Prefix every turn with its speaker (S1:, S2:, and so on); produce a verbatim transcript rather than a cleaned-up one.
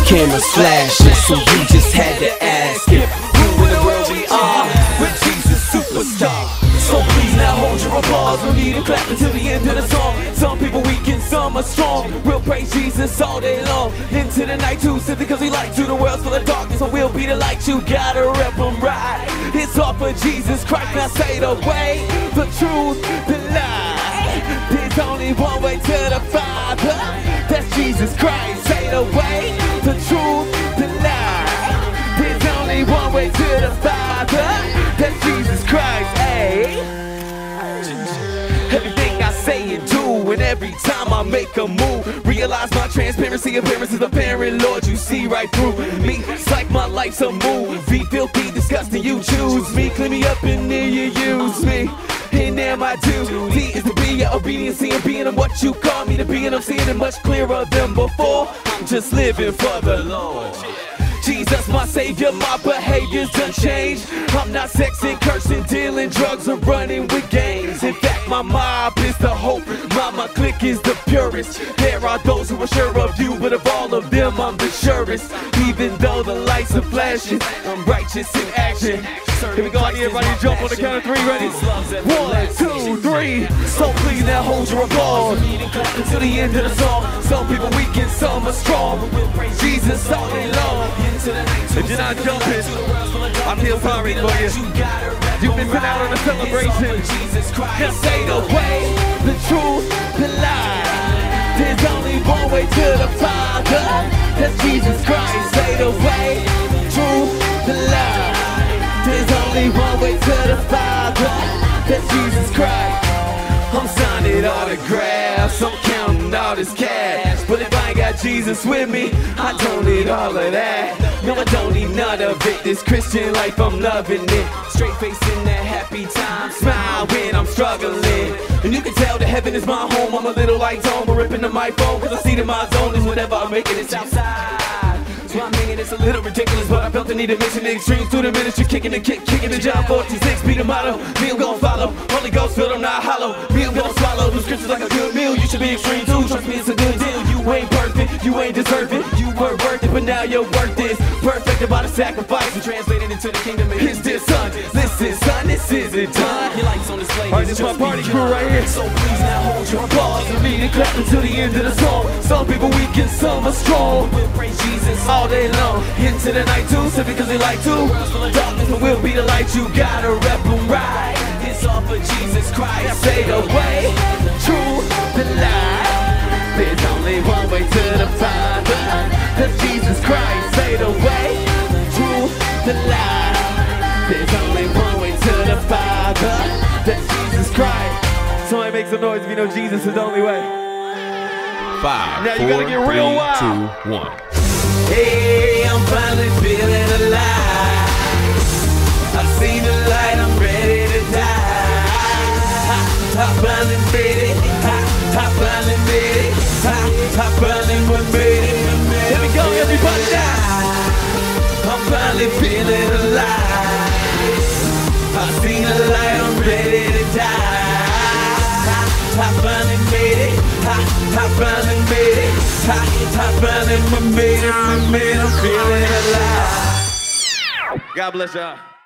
S1: cameras flashing, so you just had to ask if who in the world we are with Jesus superstar. So please now hold your applause. We'll need a clap until the end of the song. Some people weak and some are strong. We'll praise Jesus all day long, into the night too, simply because we like to. The world's full of darkness, so we'll be the light. You gotta rep them right. It's all for Jesus Christ. Now say the way, the truth, the lie. There's only one way to the Father. That's Jesus Christ. Say the way, the truth, the lie. There's only one way to the Father. That's Jesus Christ. Hey, everything I say and do, and every time I make a move, realize my transparency appearance is apparent. Lord, you see right through me. It's like my life's a movie, filthy, disgusting. You choose me, clean me up, and then you use me. And now my duty is to be your obedience and being I'm what you call me to be, and I'm seeing it much clearer than before. I'm just living for the Lord. Jesus, my savior, my behavior's done changed. I'm not sexing, cursing, dealing drugs, or running with gangs. In fact, my mob is the hope, my clique is the purest. There are those who are sure of you, but of all of them, I'm the surest. Even though the lights are flashing, I'm righteous in action. Here we go, I need everybody to jump on the count of three, ready? One, two, three. So please now hold your applause until the end of the song. Some people weak and some are strong. Jesus all day long. If you're not jumping, I'm here firing for you. You've been put out on a celebration. Just say the way, the truth, the lie. There's only one way to the Father. That's Jesus Christ. Say the way, the truth, the lie. There's only one way to the Father. That's Jesus Christ. I'm signing autographs, I'm counting all this cash. But if I ain't got Jesus with me, I don't need all of that. No, I don't need none of it. This Christian life, I'm loving it. Straight facing that happy time, smile when I'm struggling. And you can tell that heaven is my home. I'm a little light on, but ripping the microphone, cause I see that my zone is whatever I'm making, it's outside. So I'm thinking it's a little ridiculous, but I felt the need to mention the extremes through the ministry, kicking the kick, kicking the John forty-six, be the motto. Me, I'm gon' follow. Holy Ghost, feel I'm not hollow. Me, I'm gon' swallow the scriptures like a good meal. You should be extreme too. Trust me, it's a good deal. You ain't perfect, you ain't deserving. You weren't worth it, but now your worth is perfected by the sacrifice and translated into the kingdom. And his dear son, listen, son, this isn't done. Your lights on display. Alright, this is my party crew right here. So please now hold your applause and me to clap until the end of the song. Some people weak and some are strong. We'll praise Jesus all day long, into the night too, simply because they like to. Darkness, but we'll be the light. You gotta rep them right. It's all for Jesus Christ. Say the way, the truth, the lie. There's only one way to the Father. That's Jesus Christ. Say the way, the truth, the lie. There's only one way to the Father. That's Jesus Christ. Somebody make some noise if you know Jesus is the only way.
S2: Five,
S1: now you
S2: four,
S1: gotta get real
S2: three,
S1: wild.
S2: two, one.
S1: Hey, I'm finally feeling alive. I've seen the light, I'm ready to die. I finally made it. I, I finally made it. I, I finally made it. Here we go, everybody now. I'm finally feeling alive. I've seen the light, I'm ready to die. I, I finally made it. I, I finally made it. I, I finally made it. I made it. I'm feeling alive. God bless y'all.